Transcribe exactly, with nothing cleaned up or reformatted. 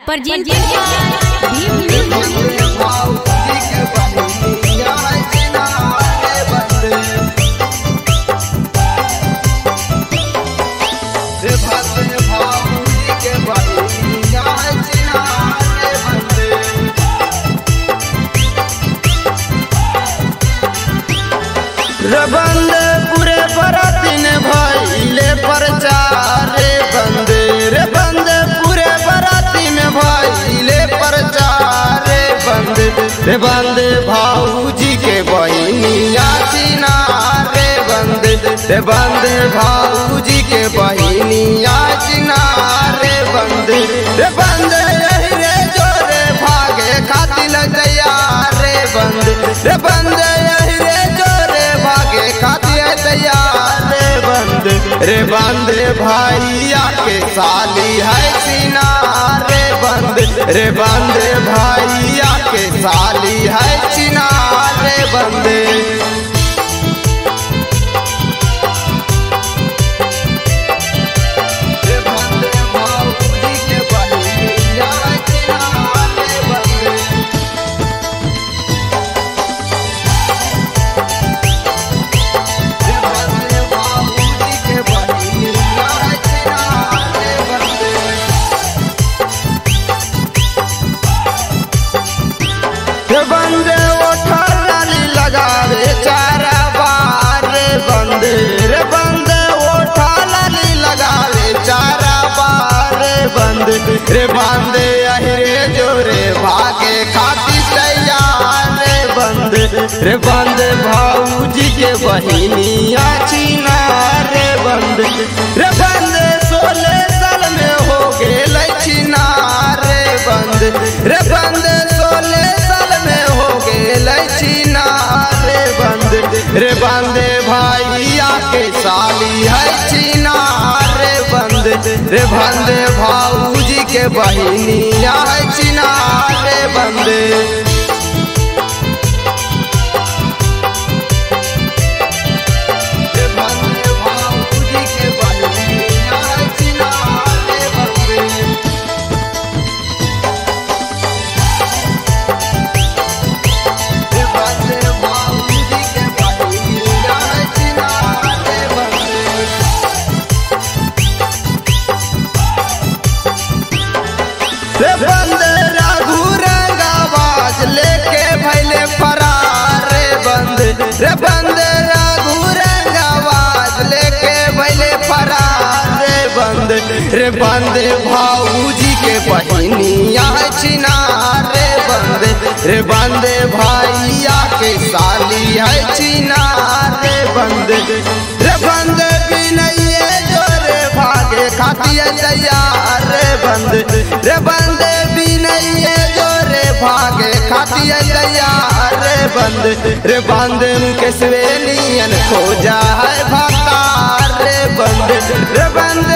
बंद पूरे बरातीन भइले प्रचार रे बंदे रे बंदे पूरे बराती में भइले प्रचार रे बंदे रे बंदे भाऊजी के बहिनिया चिनार रे बंदे रे बंदे भाऊजी के बहिनिया चिनार रे बंदे रे बंदे यही रे जोरे भागे खातिर तैयार रे बंदे रे बंदे यही रे जोरे भागे खातिर तैयार रे बंदे रे बंदे भाइया के साली है चिनार रे बंदे रे बंदे भाइया के साली है चिनार रे बंदे बंदे उठा लाली लगावे चारा बार रे बंदे रे बंदे उठा लाली लगावे चारा बार रे बंदे रे बंदे अहिरे जोरे भागे खाती तैयार रे बंदे रे बंदे भाऊजी के बहिनिया चिनार रे बंदे रे बंदे सोलह साल में हो गेल चिनार रे बंदे रे बंदे सोलह हो गेल चिनार रे बंदे रे बंदे भाइया के साली है चिनार रे बंदे रे बंदे भाऊजी के बहिनिया है चिनार रे बंदे रे बंदे रघु रंगाबाज लेके भैले फरार रे बंदे रे बंदे रघु रंगाबाज लेके भैले फरार रे बंदे रे बंदे भाऊजी के बहिनिया चिनार रे बंदे रे बंदे भाइया के साली है चिनार रे बंदे रे बंदे बिनैये जोरे भागे खातिर तैयार रे बंदे रे बंदे बिनैये जोरे भागे खातिर तैयार रे बंदे रे बंदे के सवेलियन खोजा है भतार रे बंदे रे बंदे